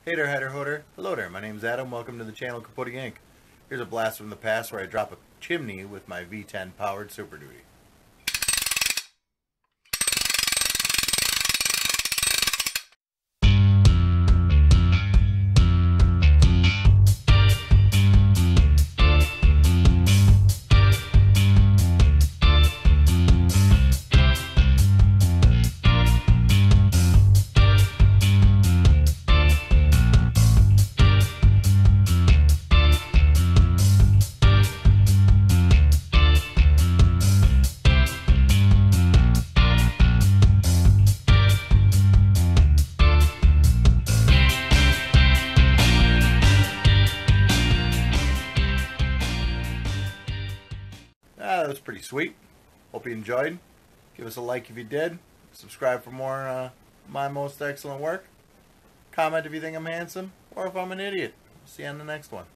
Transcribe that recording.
Hey there, Hatter Hoder. Hello there, my name's Adam. Welcome to the channel Kaputy Inc. Here's a blast from the past where I drop a chimney with my V10 powered Super Duty. That was pretty sweet. Hope you enjoyed. Give us a like if you did. Subscribe for more my most excellent work. Comment if you think I'm handsome or if I'm an idiot. See you on the next one.